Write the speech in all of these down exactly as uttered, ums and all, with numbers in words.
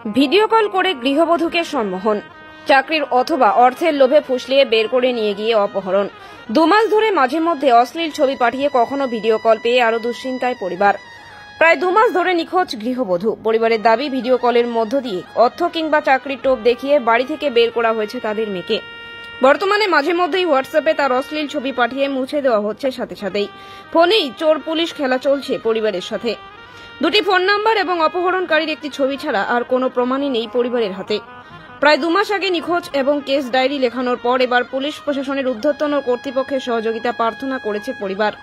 Video call করে গৃহবধূকে সম্মোহন, চাকরির অথবা অর্থের লোভে ফুসলিয়ে বের করে নিয়ে গিয়ে অপহরণ। দুমাস ধরে মাঝে মধ্যে অশ্লীল ছবি পাঠিয়ে কখনো ভিডিও কল পেয়ে আরো দুশ্চিন্তায় পরিবার। প্রায় দুমাস ধরে নিখোঁজ গৃহবধূ। পরিবারের দাবি, ভিডিও কলের মধ্য দিয়ে অর্থ কিংবা চাকরির টোপ দেখিয়ে বাড়ি থেকে বের করা হয়েছে তাদের মেয়েকে। বর্তমানে মাঝে মধ্যেই হোয়াটসঅ্যাপে তার অশ্লীল ছবি পাঠিয়ে মুছে দেওয়া হচ্ছে, সাথে সাথেই ফোনেই চোর পুলিশ খেলা চলছে পরিবারের সাথে। দুটি ফোন নাম্বার এবং অপহরণকারীর একটি ছবি ছাড়া আর কোনো প্রমাণই নেই পরিবারের হাতে। প্রায় দুমাস আগে নিখোঁজ এবং কেস ডায়েরি লেখানোর পর এবার পুলিশ প্রশাসনের ঊর্ধ্বতন ও কর্তৃপক্ষের সহযোগিতা প্রার্থনা করেছে পরিবার।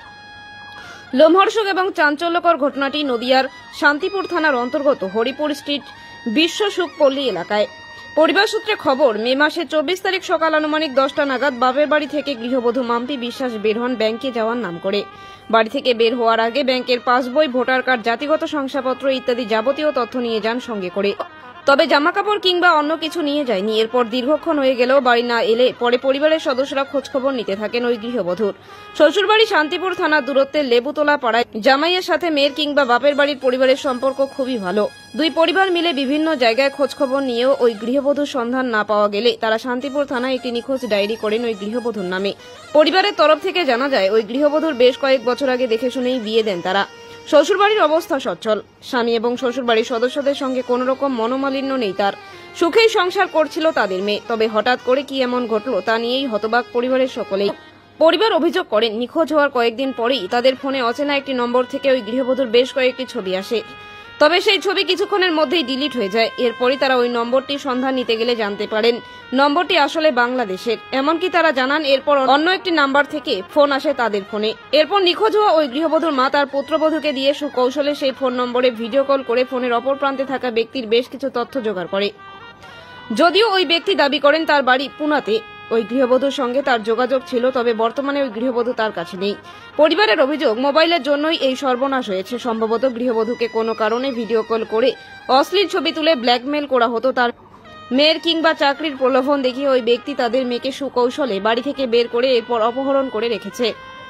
লোমহর্ষক এবং চাঞ্চল্যকর ঘটনাটি নদিয়ার শান্তিপুর থানার অন্তর্গত হরিপুর স্ট্রিট বিশ্ব সুখপল্লী এলাকায়। পরিবার সূত্রে খবর, মে মাসের চব্বিশ তারিখ সকাল আনুমানিক দশটা নাগাদ বাপের বাড়ি থেকে গৃহবধূ মাম্পি বিশ্বাস বের হন ব্যাংকে যাওয়ার নাম করে। বাড়ি থেকে বের হওয়ার আগে ব্যাংকের পাসবই, ভোটার কার্ড, জাতিগত শংসাপত্র ইত্যাদি যাবতীয় তথ্য নিয়ে যান সঙ্গে করে। তবে জামাকাপড় কিংবা অন্য কিছু নিয়ে যায়নি। এরপর দীর্ঘক্ষণ হয়ে গেলেও বাড়ি না এলে পরে পরিবারের সদস্যরা খোঁজখবর নিতে থাকেন ওই গৃহবধূর। শ্বশুরবাড়ি শান্তিপুর থানার দূরত্বে লেবুতলা পাড়ায় জামাইয়ের সাথে মেয়ের কিংবা বাপের বাড়ির পরিবারের সম্পর্ক খুবই ভালো। দুই পরিবার মিলে বিভিন্ন জায়গায় খোঁজখবর নিয়েও ওই গৃহবধূর সন্ধান না পাওয়া গেলে তারা শান্তিপুর থানায় একটি নিখোঁজ ডায়েরি করেন ওই গৃহবধূর নামে। পরিবারের তরফ থেকে জানা যায়, ওই গৃহবধূর বেশ কয়েক বছর আগে দেখে শুনেই বিয়ে দেন তারা। শ্বশুরবাড়ির অবস্থা সচ্ছল, স্বামী এবং শ্বশুরবাড়ির সদস্যদের সঙ্গে কোন রকম মনোমালিন্য নেই তার। সুখেই সংসার করছিল তাদের মেয়ে। তবে হঠাৎ করে কি এমন ঘটল তা নিয়েই হতবাক পরিবারের সকলেই। পরিবার অভিযোগ করেন, নিখোঁজ হওয়ার কয়েকদিন পরেই তাদের ফোনে অচেনা একটি নম্বর থেকে ওই গৃহবধূর বেশ কয়েকটি ছবি আসে। তবে সেই ছবি কিছুক্ষণের মধ্যেই ডিলিট হয়ে যায়। এরপরই তারা ওই নম্বরটির সন্ধান নিতে গেলে জানতে পারেন নম্বরটি আসলে বাংলাদেশের। এমনকি তারা জানান এরপর অন্য একটি নাম্বার থেকে ফোন আসে তাদের ফোনে। এরপর নিখোঁজ হওয়া ওই গৃহবধূর মা তার পুত্রবধূকে দিয়ে সুকৌশলে সেই ফোন নম্বরে ভিডিও কল করে ফোনের অপর প্রান্তে থাকা ব্যক্তির বেশ কিছু তথ্য জোগাড় করে। যদিও ওই ব্যক্তি দাবি করেন তার বাড়ি পুনাতে, ওই গৃহবধূর সঙ্গে তার যোগাযোগ ছিল, তবে বর্তমানে ওই গৃহবধূ তার কাছে নেই। পরিবারের অভিযোগ, মোবাইলের জন্যই এই সর্বনাশ হয়েছে। সম্ভবত গৃহবধূকে কোনো কারণে ভিডিও কল করে অশ্লীল ছবি তুলে ব্ল্যাকমেল করা হতো। তার মেয়ের কিংবা চাকরির প্রলোভন দেখিয়ে ওই ব্যক্তি তাদের মেয়েকে সুকৌশলে বাড়ি থেকে বের করে এরপর অপহরণ করে রেখেছে।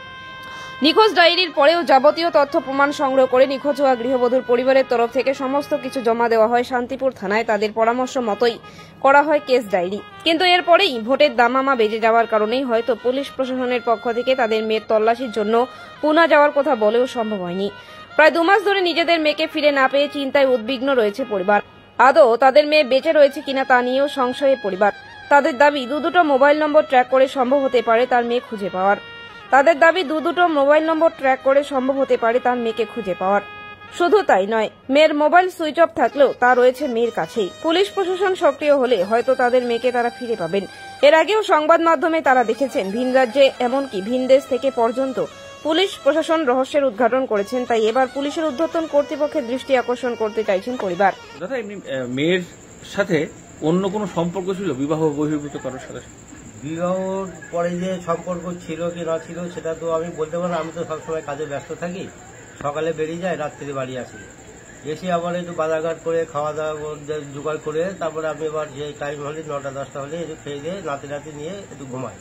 নিখোঁজ ডায়েরির পরেও যাবতীয় তথ্য প্রমাণ সংগ্রহ করে নিখোঁজ হওয়া গৃহবধূর পরিবারের তরফ থেকে সমস্ত কিছু জমা দেওয়া হয় শান্তিপুর থানায়। তাদের পরামর্শ মতোই করা হয় কেস ডায়েরি। কিন্তু এরপরেই ভোটের দামামা বেজে যাওয়ার কারণেই হয়তো পুলিশ প্রশাসনের পক্ষ থেকে তাদের মেয়ের তল্লাশির জন্য পুনা যাওয়ার কথা বলেও সম্ভব হয়নি। প্রায় দুমাস ধরে নিজেদের মেয়েকে ফিরে না পেয়ে চিন্তায় উদ্বিগ্ন রয়েছে পরিবার। আদৌ তাদের মেয়ে বেঁচে রয়েছে কিনা তা নিয়েও সংশয়ে পরিবার। তাদের দাবি, দু দুটো মোবাইল নম্বর ট্র্যাক করে সম্ভব হতে পারে তার মেয়ে খুঁজে পাওয়ার। তাদের দাবি দু দুটো মোবাইল নম্বর ট্র্যাক করে সম্ভব হতে পারে তার মেয়েকে খুঁজে পাওয়ার। শুধু তাই নয়, মেয়ের মোবাইল সুইচ অফ থাকলেও তা রয়েছে মেয়ের কাছেই। পুলিশ প্রশাসন সক্রিয় হলে হয়তো তাদের মেয়েকে তারা ফিরে পাবেন। এর আগেও সংবাদ মাধ্যমে তারা দেখেছেন ভিন রাজ্যে, এমনকি ভিন দেশ থেকে পর্যন্ত পুলিশ প্রশাসন রহস্যের উদ্ঘাটন করেছেন। তাই এবার পুলিশের ঊর্ধ্বতন কর্তৃপক্ষের দৃষ্টি আকর্ষণ করতে চাইছেন পরিবার। দাদা, এমনি মেয়ের সাথে অন্য কোনো সম্পর্ক ছিল বিবাহ বহির্ভূত কারোর সাথে? বিবাহর পরে যে সম্পর্ক ছিল কি না ছিল সেটা তো আমি বলতে পারি না। আমি তো সবসময় কাজে ব্যস্ত থাকি। সকালে বেরিয়ে যাই, রাত্রে বাড়ি আসি। এসে আবার একটু বাজারঘাট করে খাওয়া দাওয়া জোগাড় করে তারপরে আমি এবার যে টাইম হলে নটা দশটা হলে একটু খেয়ে দিয়ে নাতি নাতি নিয়ে একটু ঘুমাই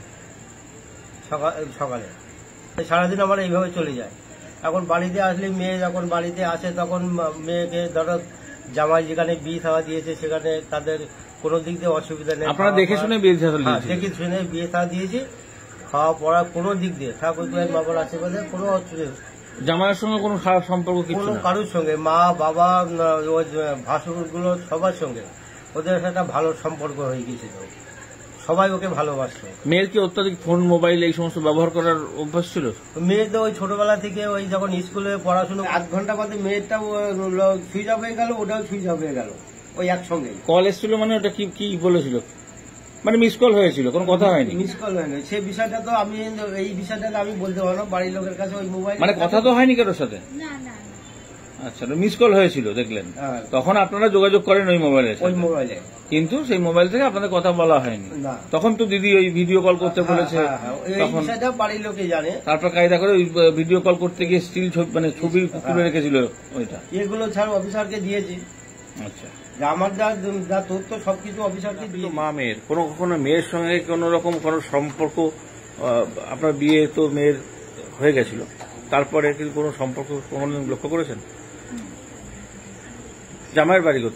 সকালে। সারাদিন আমার এইভাবে চলে যায়। এখন বাড়িতে আসলে মেয়ে যখন বাড়িতে আসে তখন মেয়েকে ধরো জামাই যেখানে বিয়ে থাওয়া দিয়েছে সেখানে তাদের কোনো দিক দিয়ে অসুবিধা নেই। আপনারা দেখে শুনে বিয়ে থাওয়া দেখে শুনে বিয়ে থাওয়া দিয়েছি। খাওয়া পড়া কোনো দিক দিয়ে ঠাকুর দুয়ের বাবার আশেপাশে কোনো অসুবিধা, জামাইয়ের সঙ্গে কোনো খারাপ সম্পর্ক কিছু না। কারোর সঙ্গে, মা বাবা ভাসুর গুলো সবার সঙ্গে ওদের একটা ভালো সম্পর্ক হয়ে গিয়েছিল। সবাই ওকে ভালোবাসত। মেয়ের কি অত্যাধিক ফোন মোবাইল এই সমস্ত ব্যবহার করার অভ্যাস ছিল? মেয়ে তো ওই ছোটবেলা থেকে ওই যখন স্কুলে পড়াশুনো আধ ঘন্টা বাদে মেয়েরটা সুইচ অফ হয়ে গেল, ওটাও সুইচ অফ হয়ে গেল ওই একসঙ্গে। কল এসেছিল মানে ওটা কি কি বলেছিল? মানে মিস কল হয়েছিল, কোনো কথা হয়নি? মিস কল হয়নি। সেই বিষয়টা তো আমি এই বিষয়টা আমি বলতে পারবো না। বাড়ির লোকের কাছে ওই মোবাইল মানে কথা তো হয়নি কারোর সাথে? আচ্ছা, মিস কল হয়েছিল দেখলেন, তখন আপনারা যোগাযোগ করেন ওই মোবাইলে? ওই মোবাইলে, কিন্তু সেই মোবাইল থেকে আপনাদের কথা বলা হয়নি। তখন তো দিদি ওই ভিডিও কল করতে বলেছে, তখন বাড়ির লোকে জানে। তারপর কায়দা করে ওই ভিডিও কল করতে গিয়ে স্টিল মানে ছবি তুলে রেখেছিল ওইটা। এগুলো ছাড় অফিসারকে দিয়েছি। আচ্ছা, আমার যা যা তথ্য সবকিছু অফিসারকে দিয়ে। মা মেয়ের কোনো কখনো মেয়ের সঙ্গে কোন রকম কোন সম্পর্ক, আপনার বিয়ে তো মেয়ের হয়ে গেছিল, তারপরে কি কোনো সম্পর্ক লক্ষ্য করেছেন? জামাইয়ের বাড়ি কোথায়?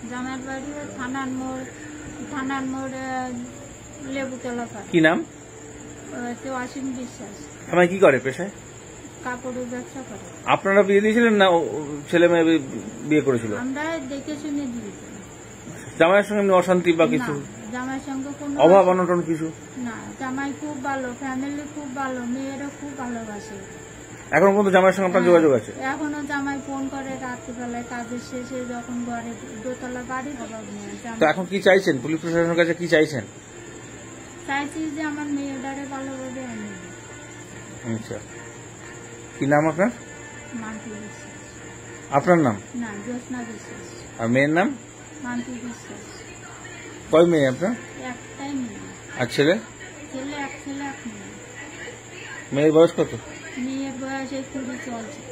জামাইয়ের বাড়ি থানার মোড় থানার মোড় লেবুতলা পাড়া। কি নাম? তো অসীম বিশ্বাস। জামাই কি করে পেশায়? কাপড়ের ব্যবসা করে। আপনারা বিয়ে দিয়েছিলেন না ও- ছেলে মেয়ে বি- বিয়ে করেছিল? আমরা দেখে শুনে দিয়েছি। জামাইয়ের সঙ্গে এমনি অশান্তি বা না, কিছু জামাইয়ের সঙ্গে কোনো অভাব অনটন কিছু? না, জামাই খুব ভালো, ফ্যামিলি খুব ভালো, মেয়েরও খুব ভালোবাসে। এখন পর্যন্ত জামাইয়ের সঙ্গে আপনার যোগাযোগ আছে? এখনো জামাই ফোন করে রাত্রিবেলায় কাজের শেষে যখন ঘরে দোতলা বাড়ি অভাব নেই। তো জামাই এখন কি চাইছেন? পুলিশ প্রশাসনের কাছে কি চাইছেন? চাইছি যে আমার মেয়েটারে ভালোভাবে আমি আচ্ছা, কি নাম আপনার? মানতে বিশ্বাস। আপনার নাম না, জ্যোৎস্না বিশ্বাস। আর মেয়ের নাম? মানতে বিশ্বাস। কয় মেয়ে আপনার? একটাই মেয়ে, আর ছেলে? ছেলে এক ছেলে এক মেয়ে। মেয়ের বয়স কত? মেয়ের বয়স এই কুড়ি চলছে।